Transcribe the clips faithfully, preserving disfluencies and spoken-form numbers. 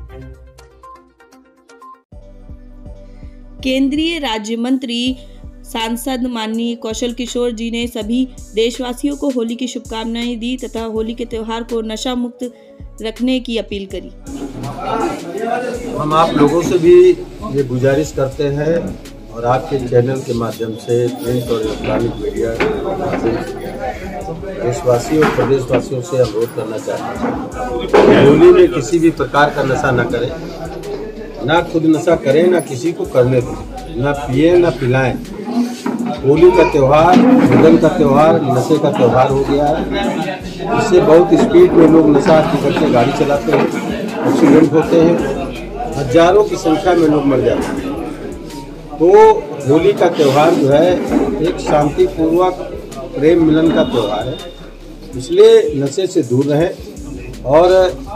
केंद्रीय राज्य मंत्री सांसद माननीय कौशल किशोर जी ने सभी देशवासियों को होली की शुभकामनाएं दी तथा होली के त्यौहार को नशा मुक्त रखने की अपील करी। हम आप लोगों से भी ये गुजारिश करते हैं और आपके चैनल के माध्यम से प्रिंट और इलेक्ट्रॉनिक मीडिया देशवासियों और प्रदेशवासियों से अनुरोध करना चाहते हैं, होली में किसी भी प्रकार का नशा न करें, ना खुद नशा करें, ना किसी को करने दें, ना पिए ना पिलाएं। होली का त्यौहार मदन का त्यौहार नशे का त्यौहार हो गया है। इससे बहुत स्पीड में लोग नशा करके गाड़ी चलाते हैं, एक्सीडेंट होते हैं, हजारों की संख्या में लोग मर जाते हैं। तो होली का त्यौहार जो है एक शांतिपूर्वक प्रेम मिलन का त्यौहार है, इसलिए नशे से दूर रहें। और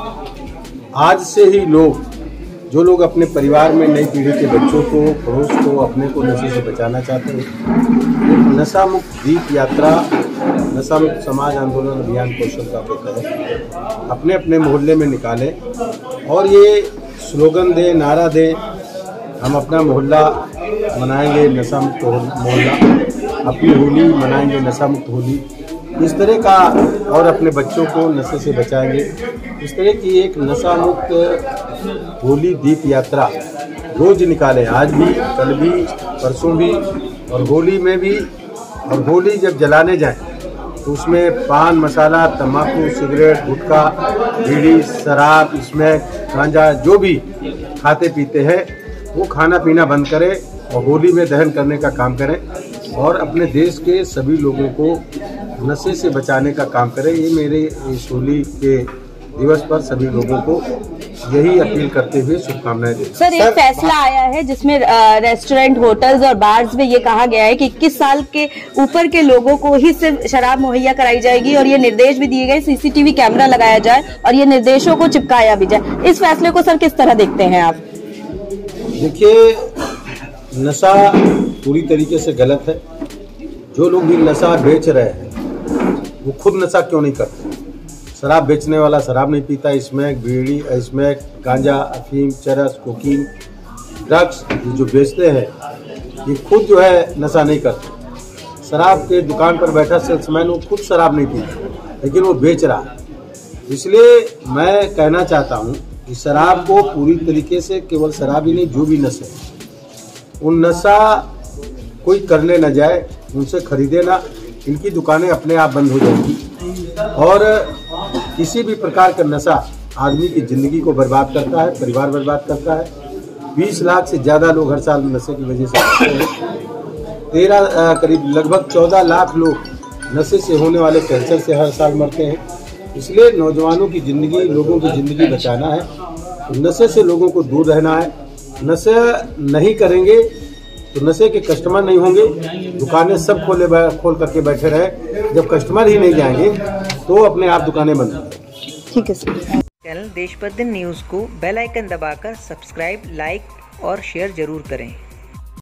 आज से ही लोग जो लोग अपने परिवार में नई पीढ़ी के बच्चों को, पड़ोस को, अपने को नशे से बचाना चाहते हैं, एक नशा मुक्त दीप यात्रा, नशा मुक्त समाज आंदोलन अभियान कौशल का के तहत अपने अपने मोहल्ले में निकालें और ये स्लोगन दें, नारा दें, हम अपना मोहल्ला मनाएंगे नशा मुक्त मोहल्ला, अपनी होली मनाएंगे नशा मुक्त होली, इस तरह का, और अपने बच्चों को नशे से बचाएंगे। इस तरह की एक नशा मुक्त होली दीप यात्रा रोज निकालें, आज भी, कल भी, परसों भी, और होली में भी। और होली जब जलाने जाएं तो उसमें पान मसाला, तम्बाकू, सिगरेट, गुटखा, बीड़ी, शराब, स्मैक, गांजा जो भी खाते पीते हैं वो खाना पीना बंद करें और होली में दहन करने का काम करें और अपने देश के सभी लोगों को नशे से बचाने का काम करें। ये मेरे इस होली के दिवस पर सभी लोगों को यही अपील करते हुए शुभकामनाएं देते हैं। सर, एक फैसला आया है जिसमें रेस्टोरेंट, होटल्स और बार्स में ये कहा गया है कि इक्कीस साल के ऊपर के लोगों को ही सिर्फ शराब मुहैया कराई जाएगी और ये निर्देश भी दिए गए, सीसीटीवी कैमरा लगाया जाए और ये निर्देशों को चिपकाया भी जाए। इस फैसले को सर किस तरह देखते हैं आप? देखिए, नशा पूरी तरीके से गलत है। जो लोग भी नशा बेच रहे हैं वो खुद नशा क्यों नहीं करते? शराब बेचने वाला शराब नहीं पीता, स्मैक, बीड़ी, स्मैक, गांजा, अफीम, चरस, कोकीन, ड्रग्स जो बेचते हैं ये खुद जो है नशा नहीं करते। शराब के दुकान पर बैठा सेल्समैन वो खुद शराब नहीं पीता लेकिन वो बेच रहा है। इसलिए मैं कहना चाहता हूँ कि शराब को पूरी तरीके से, केवल शराब ही नहीं, जो भी नशे, उन नशा कोई करने न जाए, उनसे खरीदे ना, इनकी दुकानें अपने आप बंद हो जाएंगी। और किसी भी प्रकार का नशा आदमी की ज़िंदगी को बर्बाद करता है, परिवार बर्बाद करता है। बीस लाख से ज़्यादा लोग हर साल नशे की वजह से मरते हैं। तेरह करीब लगभग चौदह लाख लोग नशे से होने वाले कैंसर से हर साल मरते हैं। इसलिए नौजवानों की ज़िंदगी, लोगों की ज़िंदगी बचाना है, नशे से लोगों को दूर रहना है। नशा नहीं करेंगे तो नशे के कस्टमर नहीं होंगे, दुकानें सब खोले खोल करके बैठे रहे, जब कस्टमर ही नहीं जाएंगे तो अपने आप दुकानें बंद होंगी। ठीक है सर। चैनल देश पर दिन न्यूज़ को बेल आइकन दबाकर सब्सक्राइब, लाइक और शेयर जरूर करें।